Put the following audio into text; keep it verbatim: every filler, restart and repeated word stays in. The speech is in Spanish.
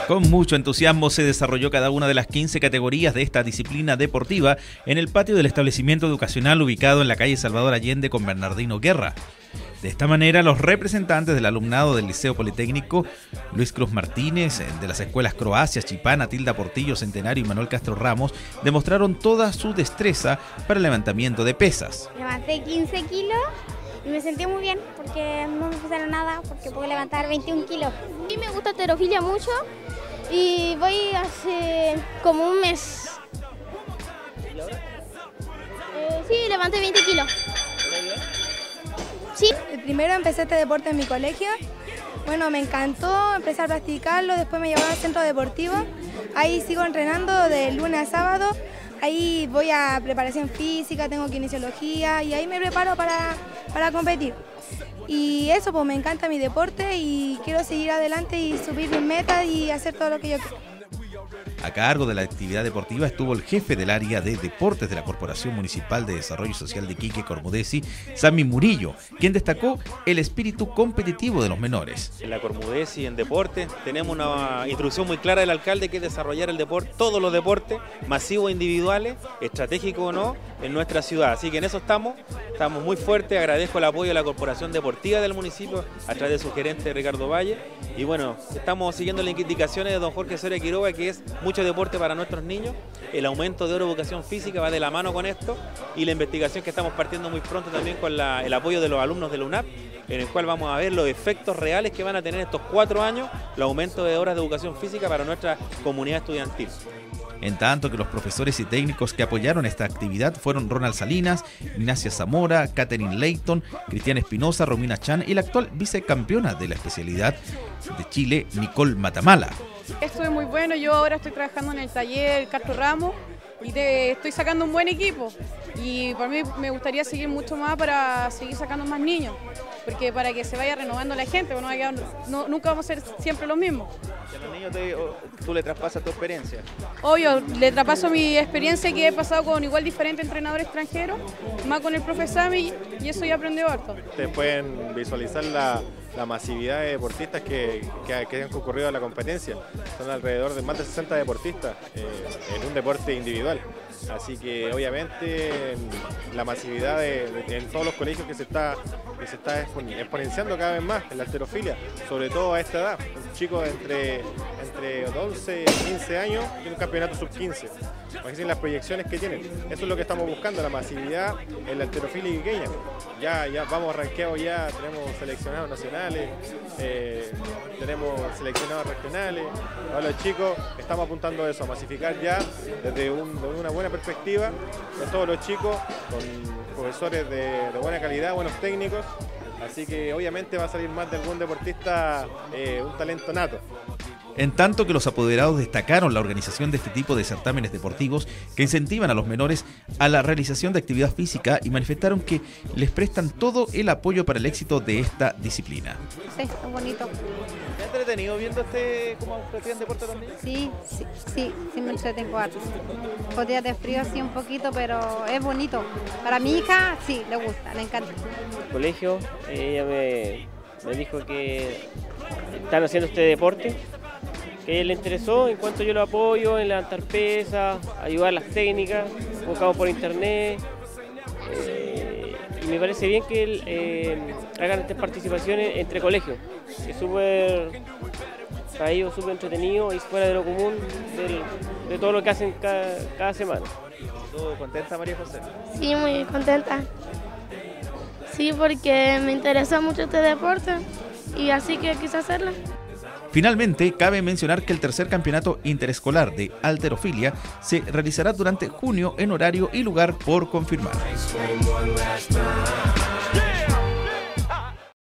Con mucho entusiasmo se desarrolló cada una de las quince categorías de esta disciplina deportiva en el patio del establecimiento educacional ubicado en la calle Salvador Allende con Bernardino Guerra. De esta manera, los representantes del alumnado del Liceo Politécnico Luis Cruz Martínez, de las escuelas Croacia, Chipana, Tilda Portillo, Centenario y Manuel Castro Ramos demostraron toda su destreza para el levantamiento de pesas. Levanté quince kilos y me sentí muy bien porque no me pesaron nada, porque puedo levantar veintiún kilos. A mí me gusta halterofilia mucho y voy hace como un mes. Eh, sí, levanté veinte kilos. Sí. Primero empecé este deporte en mi colegio. Bueno, me encantó, empecé a practicarlo, después me llevaron al centro deportivo. Ahí sigo entrenando de lunes a sábado. Ahí voy a preparación física, tengo kinesiología y ahí me preparo para, para competir. Y eso, pues me encanta mi deporte y quiero seguir adelante y subir mis metas y hacer todo lo que yo quiero. A cargo de la actividad deportiva estuvo el jefe del área de deportes de la Corporación Municipal de Desarrollo Social de Iquique, Cormudesi, Sammy Murillo, quien destacó el espíritu competitivo de los menores. En la Cormudesi, en deporte, tenemos una instrucción muy clara del alcalde que es desarrollar el deporte, todos los deportes, masivos, individuales, estratégicos o no, en nuestra ciudad. Así que en eso estamos, estamos muy fuertes. Agradezco el apoyo de la Corporación Deportiva del municipio a través de su gerente Ricardo Valle. Y bueno, estamos siguiendo las indicaciones de don Jorge Soria Quiroga, que es mucho deporte para nuestros niños. El aumento de hora de educación física va de la mano con esto y la investigación que estamos partiendo muy pronto también con la, el apoyo de los alumnos de la U N A P, en el cual vamos a ver los efectos reales que van a tener estos cuatro años, el aumento de horas de educación física para nuestra comunidad estudiantil. En tanto que los profesores y técnicos que apoyaron esta actividad fueron Ronald Salinas, Ignacia Zamora, Catherine Leighton, Cristian Espinosa, Romina Chan y la actual vicecampeona de la especialidad de Chile, Nicole Matamala. Esto es muy bueno, yo ahora estoy trabajando en el taller Castro Ramos y te, estoy sacando un buen equipo y para mí me gustaría seguir mucho más para seguir sacando más niños, porque para que se vaya renovando la gente, no, no, nunca vamos a ser siempre los mismos. ¿A los niños te, tú le traspasas tu experiencia? Obvio, le traspaso mi experiencia que he pasado con igual diferentes entrenadores extranjeros, más con el profe Sammy y eso ya aprendió harto. Ustedes pueden visualizar la, la masividad de deportistas que, que, que han concurrido a la competencia. Son alrededor de más de sesenta deportistas eh, en un deporte individual. Así que obviamente la masividad de, de, en todos los colegios que se está, que se está exponenciando cada vez más en la halterofilia, sobre todo a esta edad. Un chico entre, entre once y quince años tiene un campeonato sub quince. Imagínense las proyecciones que tienen. Eso es lo que estamos buscando, la masividad en la halterofilia iquiqueña. Ya, ya vamos rankeados, ya tenemos seleccionados nacionales, eh, tenemos seleccionados regionales. Ahora los chicos estamos apuntando a eso, a masificar ya desde, un, desde una buena perspectiva con todos los chicos, con profesores de, de buena calidad, buenos técnicos. Así que obviamente va a salir más de algún deportista, eh, un talento nato. En tanto que los apoderados destacaron la organización de este tipo de certámenes deportivos que incentivan a los menores a la realización de actividad física y manifestaron que les prestan todo el apoyo para el éxito de esta disciplina. Sí, es bonito. ¿Te has entretenido viendo este cómo practican deporte también? Sí, sí, sí, sí me entretengo harto. Por días de frío sí un poquito, pero es bonito. Para mi hija sí, le gusta, le encanta. En el colegio ella me, me dijo que están haciendo este deporte, que le interesó en cuanto yo lo apoyo en levantar pesas, ayudar las técnicas, buscamos por internet. Eh, y me parece bien que eh, hagan estas participaciones entre colegios. Es súper, para ellos súper entretenido y fuera de lo común del, de todo lo que hacen cada, cada semana. ¿Tú contenta, María José? Sí, muy contenta. Sí, porque me interesó mucho este deporte y así que quise hacerlo. Finalmente, cabe mencionar que el tercer campeonato interescolar de halterofilia se realizará durante junio en horario y lugar por confirmar.